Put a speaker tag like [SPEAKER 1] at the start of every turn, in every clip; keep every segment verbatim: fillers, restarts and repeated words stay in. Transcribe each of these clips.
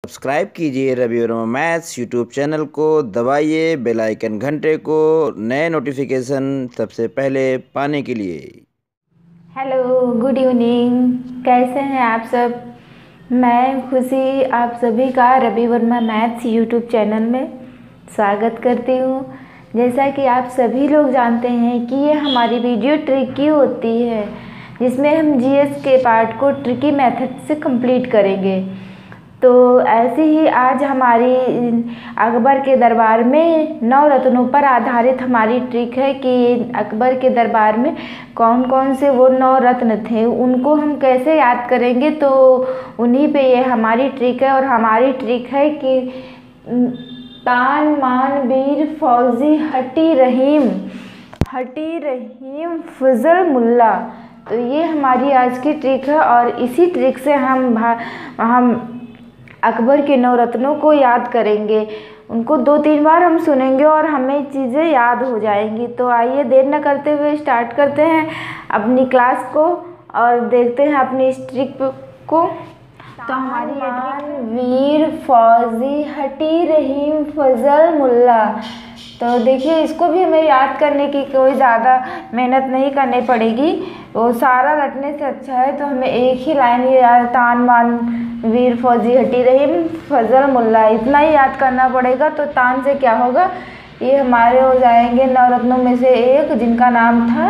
[SPEAKER 1] Subscribe कीजिए Ravi Verma maths YouTube channel को, दबाइए बेल आइकन घंटे को नए नोटिफिकेशन सबसे पहले पाने के लिए।
[SPEAKER 2] Hello, good evening. कैसे हैं आप सब? मैं खुशी आप सभी का Ravi Verma maths YouTube channel में स्वागत करती हूँ। जैसा कि आप सभी लोग जानते हैं कि ये हमारी वीडियो ट्रिकी होती है, जिसमें हम जीएस के पार्ट को ट्रिकी मेथड से कंप्लीट करेंगे। तो ऐसे ही आज हमारी अकबर के दरबार में नौ रत्नों पर आधारित हमारी ट्रिक है कि अकबर के दरबार में कौन कौन से वो नौ रत्न थे, उनको हम कैसे याद करेंगे। तो उन्हीं पे ये हमारी ट्रिक है। और हमारी ट्रिक है कि तान मान वीर फौजी हटी रहीम हटी रहीम फजल मुल्ला। तो ये हमारी आज की ट्रिक है और इसी ट्रिक से हम हम अकबर के नौ रत्नों को याद करेंगे। उनको दो तीन बार हम सुनेंगे और हमें चीज़ें याद हो जाएंगी। तो आइए देर न करते हुए स्टार्ट करते हैं अपनी क्लास को और देखते हैं अपनी इस ट्रिक को। तो हमारी वीर फौजी हटी रहीम फजल मुल्ला। तो देखिए, इसको भी हमें याद करने की कोई ज़्यादा मेहनत नहीं करनी पड़ेगी, वो सारा रटने से अच्छा है। तो हमें एक ही लाइन ये याद, तान मान वीर फौजी हटी रहीम फजल मुल्ला, इतना ही याद करना पड़ेगा। तो तान से क्या होगा, ये हमारे हो जाएंगे नवरत्नों में से एक, जिनका नाम था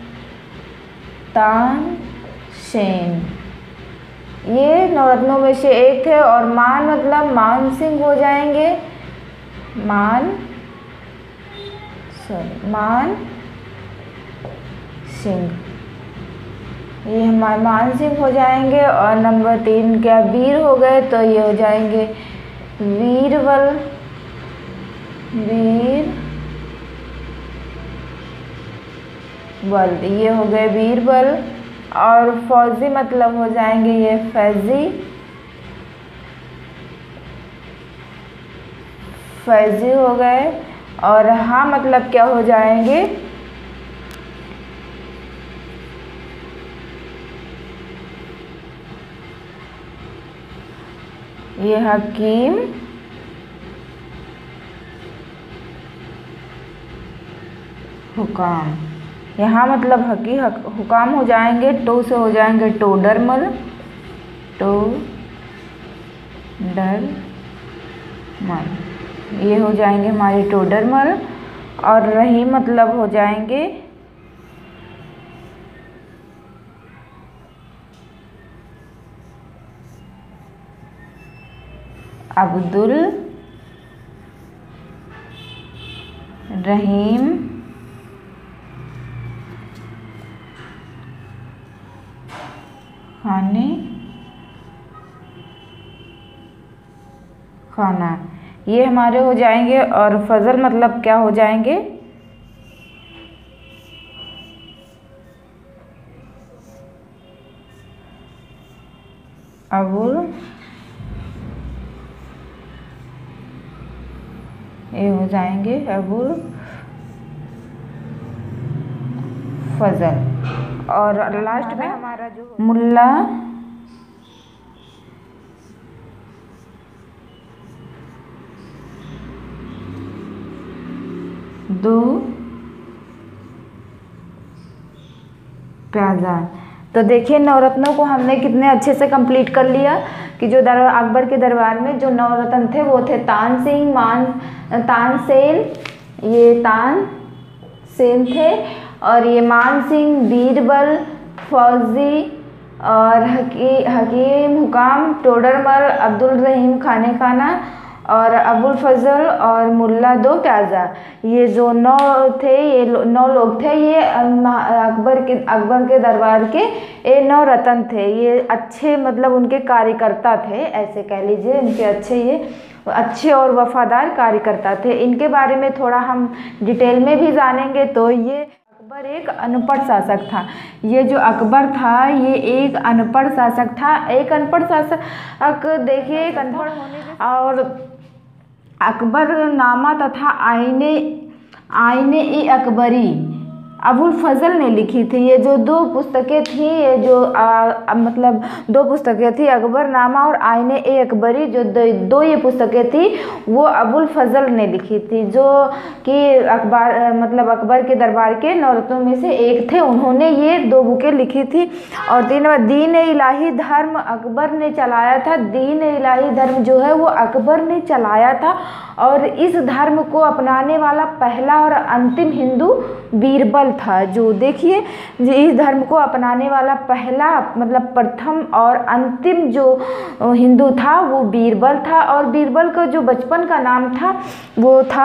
[SPEAKER 2] तानसेन। ये नवरत्नों में से एक है। और मान मतलब मान सिंह हो जाएंगे, मान सॉरी मान सिंह, ये हमारे मान सिंह हो जाएंगे। और नंबर तीन क्या, वीर हो गए, तो ये हो जाएंगे वीरबल वीर बल, ये हो गए वीरबल। और फौजी मतलब हो जाएंगे ये फैजी फैजी हो गए। और हाँ मतलब क्या हो जाएंगे, ये हकीम हुकाम। यहाँ मतलब हकी हक, हुकाम हो जाएंगे। टो से हो जाएंगे टोडरमल टो डर मल, ये हो जाएंगे हमारे टोडरमल। और रही मतलब हो जाएंगे अब्दुल रहीम खाने खाना, ये हमारे हो जाएंगे। और फजल मतलब क्या हो जाएंगे, अबुल, ये हो जाएंगे अबुल फजल। और लास्ट में हमारा जो मुल्ला दो प्याजा। तो देखिए, नवरत्नों को हमने कितने अच्छे से कंप्लीट कर लिया कि जो दर अकबर के दरबार में जो नवरत्न थे वो थे तानसेन, मान तानसेन, ये तानसेन थे। और ये मान सिंह, बीरबल, फौजी और हकी हकीम हुकाम, टोडरमल, अब्दुल रहीम खाने खाना और अबुल फजल और मुल्ला दो प्याजा। ये जो नौ थे, ये नौ लोग थे, ये अकबर के अकबर के दरबार के ये नौ रत्न थे। ये अच्छे मतलब उनके कार्यकर्ता थे, ऐसे कह लीजिए। इनके अच्छे ये अच्छे और वफादार कार्यकर्ता थे। इनके बारे में थोड़ा हम डिटेल में भी जानेंगे। तो ये अकबर एक अनपढ़ शासक था। ये जो अकबर था ये एक अनपढ़ शासक था। एक अनपढ़ शासक देखिए, एक अनपढ़ होने और अकबरनामा तथा आईने आईने ए अकबरी अबुल फजल ने लिखी थी। ये जो दो पुस्तकें थी, ये जो आ, मतलब दो पुस्तकें थी, अकबरनामा और आईने ए अकबरी, जो दो, दो ये पुस्तकें थी वो अबुल फजल ने लिखी थी, जो कि अकबर मतलब अकबर के दरबार के नौरतों में से एक थे। उन्होंने ये दो बुकें लिखी थी। और तीन नंबर, दीन इलाही धर्म अकबर ने चलाया था। दीन इलाही धर्म जो है वो अकबर ने चलाया था, और इस धर्म को अपनाने वाला पहला और अंतिम हिंदू बीरबल था। जो देखिए, इस धर्म को अपनाने वाला पहला मतलब प्रथम और अंतिम जो हिंदू था वो बीरबल था। और बीरबल का जो बचपन का नाम था वो था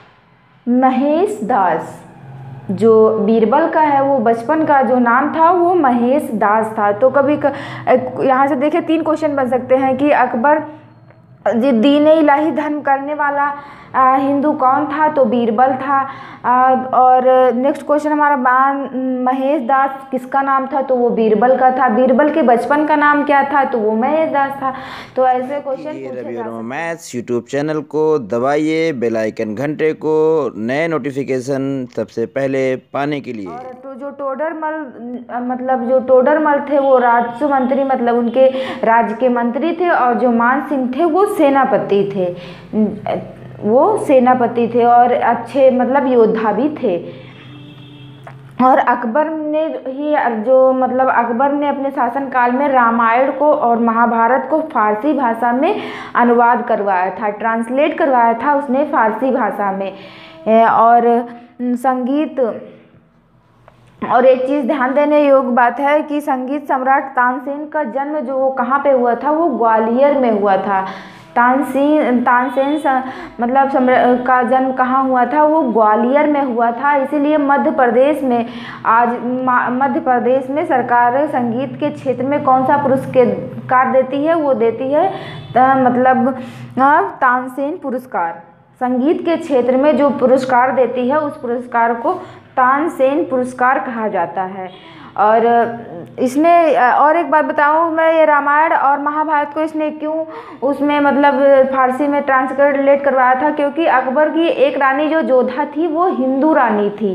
[SPEAKER 2] महेश दास। जो बीरबल का है वो बचपन का जो नाम था वो महेश दास था। तो कभी क... यहाँ से देखिए तीन क्वेश्चन बन सकते हैं कि अकबर जी दीन इलाही धर्म करने वाला आ, हिंदू कौन था, तो बीरबल था। आ, और नेक्स्ट क्वेश्चन हमारा बान महेश दास किसका नाम था, तो वो बीरबल का था। बीरबल के बचपन का नाम क्या था, तो वो महेश दास था। तो ऐसे क्वेश्चन
[SPEAKER 1] ये
[SPEAKER 2] पूछे
[SPEAKER 1] रवि
[SPEAKER 2] जा
[SPEAKER 1] वर्मा
[SPEAKER 2] सकते हैं।
[SPEAKER 1] मैथ्स यूट्यूब चैनल को दबाइए, बेल आइकन घंटे को, नए नोटिफिकेशन सबसे पहले पाने के लिए।
[SPEAKER 2] और तो जो टोडरमल मतलब जो टोडरमल थे वो राजस्व मंत्री मतलब उनके राज्य के मंत्री थे, और जो मान सिंह थे वो सेनापति थे। वो सेनापति थे और अच्छे मतलब योद्धा भी थे। और अकबर ने ही जो मतलब अकबर ने अपने शासनकाल में रामायण को और महाभारत को फारसी भाषा में अनुवाद करवाया था, ट्रांसलेट करवाया था उसने फारसी भाषा में। और संगीत, और एक चीज़ ध्यान देने योग्य बात है कि संगीत सम्राट तानसेन का जन्म जो वो कहाँ पे हुआ था, वो ग्वालियर में हुआ था। तानसेन तानसेन मतलब का जन्म कहाँ हुआ था, वो ग्वालियर में हुआ था। इसीलिए मध्य प्रदेश में आज मध्य प्रदेश में सरकार संगीत के क्षेत्र में कौन सा पुरस्कार देती है, वो देती है मतलब तानसेन पुरस्कार। संगीत के क्षेत्र में जो पुरस्कार देती है उस पुरस्कार को तानसेन पुरस्कार कहा जाता है। और इसने और एक बात बताऊं मैं, ये रामायण और महाभारत को इसने क्यों उसमें मतलब फारसी में ट्रांसलेट करवाया था, क्योंकि अकबर की एक रानी जो जोधा थी वो हिंदू रानी थी।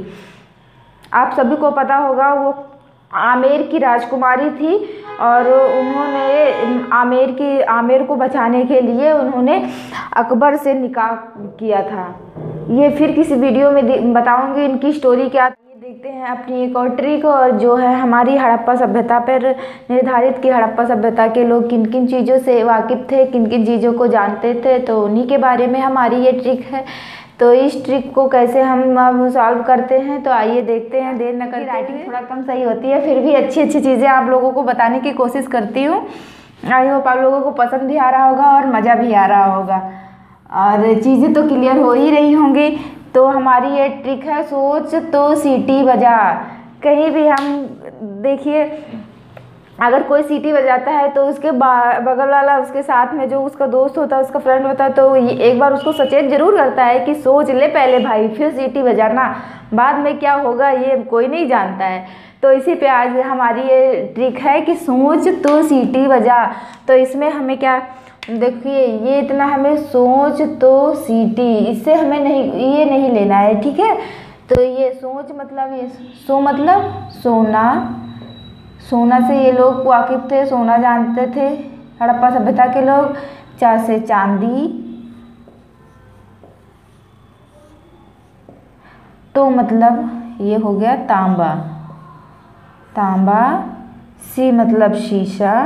[SPEAKER 2] आप सभी को पता होगा वो आमेर की राजकुमारी थी, और उन्होंने आमेर की आमेर को बचाने के लिए उन्होंने अकबर से निकाह किया था। ये फिर किसी वीडियो में बताऊंगी इनकी स्टोरी क्या। ये देखते हैं अपनी एक और ट्रिक, और जो है हमारी हड़प्पा सभ्यता पर निर्धारित की हड़प्पा सभ्यता के लोग किन किन चीज़ों से वाकिफ़ थे, किन किन चीज़ों को जानते थे, तो उन्हीं के बारे में हमारी ये ट्रिक है। तो इस ट्रिक को कैसे हम अब सॉल्व करते हैं, तो आइए देखते हैं। देर न करके, राइटिंग थोड़ा कम सही होती है, फिर भी अच्छी अच्छी चीज़ें आप लोगों को बताने की कोशिश करती हूँ। आई होप आप लोगों को पसंद भी आ रहा होगा और मज़ा भी आ रहा होगा, और चीज़ें तो क्लियर हो ही रही होंगी। तो हमारी ये ट्रिक है, सोच तो सीटी बजा। कहीं भी हम देखिए, अगर कोई सीटी बजाता है तो उसके बगल वाला उसके साथ में जो उसका दोस्त होता है, उसका फ्रेंड होता है, तो ये एक बार उसको सचेत जरूर करता है कि सोच ले पहले भाई, फिर सीटी बजाना, बाद में क्या होगा ये कोई नहीं जानता है। तो इसी पे आज हमारी ये ट्रिक है कि सोच तो सीटी बजा। तो इसमें हमें क्या, देखिए ये इतना हमें सोच तो सीटी, इससे हमें नहीं ये नहीं लेना है, ठीक है। तो ये सोच मतलब ये सो मतलब सोना, सोना से ये लोग वाकिफ थे, सोना जानते थे हड़प्पा सभ्यता के लोग। चा से चांदी, तो मतलब ये हो गया तांबा, तांबा। सी मतलब शीशा,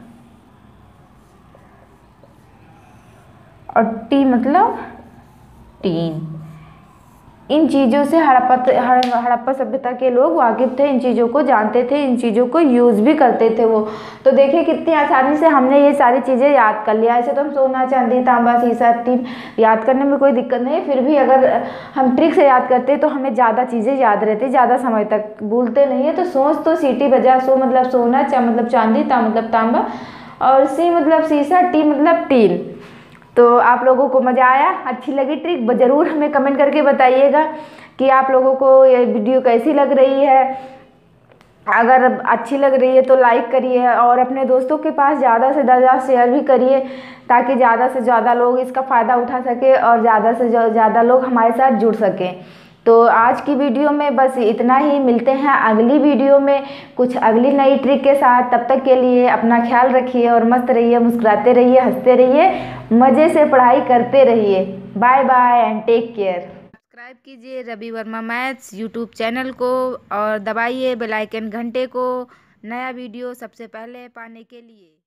[SPEAKER 2] और टी मतलब टीन। इन चीज़ों से हड़प्पा हड़प्पा सभ्यता के लोग वाकिफ थे, इन चीज़ों को जानते थे, इन चीज़ों को यूज़ भी करते थे वो। तो देखिए कितनी आसानी से हमने ये सारी चीज़ें याद कर लिया। ऐसे तो हम सोना, चांदी, तांबा, शीशा, टीन याद करने में कोई दिक्कत नहीं है, फिर भी अगर हम ट्रिक से याद करते तो हमें ज़्यादा चीज़ें याद रहती, ज़्यादा समय तक भूलते नहीं है। तो सोच तो सीटी बजा, सो मतलब सोना, चा मतलब चांदी, ता मतलब तांबा, और सी मतलब शीशा, टी मतलब टीन। तो आप लोगों को मज़ा आया, अच्छी लगी ट्रिक, ज़रूर हमें कमेंट करके बताइएगा कि आप लोगों को ये वीडियो कैसी लग रही है। अगर अच्छी लग रही है तो लाइक करिए, और अपने दोस्तों के पास ज़्यादा से ज़्यादा शेयर भी करिए, ताकि ज़्यादा से ज़्यादा लोग इसका फ़ायदा उठा सके और ज़्यादा से ज़्यादा लोग हमारे साथ जुड़ सकें। तो आज की वीडियो में बस इतना ही। मिलते हैं अगली वीडियो में कुछ अगली नई ट्रिक के साथ। तब तक के लिए अपना ख्याल रखिए और मस्त रहिए, मुस्कुराते रहिए, हंसते रहिए, मज़े से पढ़ाई करते रहिए। Bye bye and take care. Subscribe कीजिए Ravi Verma maths YouTube channel को और दबाइए बेल आइकन घंटे को नया वीडियो सबसे पहले पाने के लिए।